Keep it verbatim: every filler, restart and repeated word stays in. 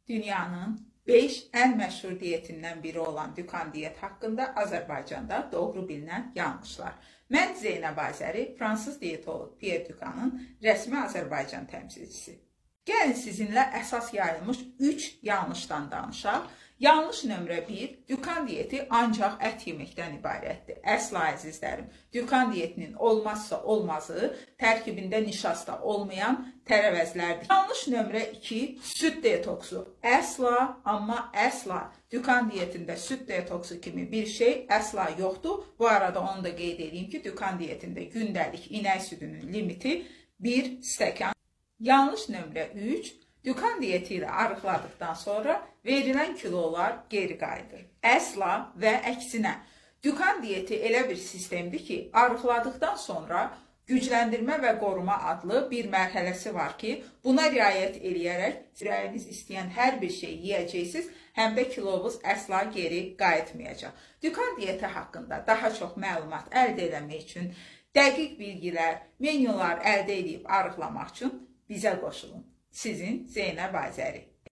Dünyanın beş ən məşhur diyetindən biri olan Dukan diyet haqqında Azərbaycanda doğru bilinən yanlışlar. Mən Zeynəb Azəri, fransız diyetolog Pierre Dukanın rəsmi Azərbaycan təmsilçisi. Gəlin sizinlə əsas yayılmış üç yanlışdan danışaq. Yanlış nömrə bir, Dukan diyeti ancaq ət yeməkdən ibarətdir. Əsla əzizlərim, Dukan diyetinin olmazsa olmazı tərkibində nişasta olmayan tərəvəzlərdir. Yanlış nömrə iki, süd detoksu. Əsla, amma əsla Dukan diyetində süd detoksu kimi bir şey əsla yoxdur. Bu arada onu da qeyd edeyim ki, Dukan diyetində gündəlik inək südünün limiti bir stəkan. Yanlış nömrə üç, Dukan diyeti ilə arıqladıqdan sonra verilən kilolar geri qayıdır. Əsla və əksinə. Dukan diyeti elə bir sistemdir ki, arıqladıqdan sonra gücləndirmə və qoruma adlı bir mərhələsi var ki, buna riayət eləyərək ürəyiniz istəyən hər bir şey yeyəcəksiniz, həm də kilonuz əsla geri qayıtmayacaq. Dukan diyeti haqqında daha çox məlumat əldə etmək üçün, dəqiq bilgilər, menyular əldə edib arıqlamaq üçün bizə qoşulun. Sizin Zeynəb Azəri.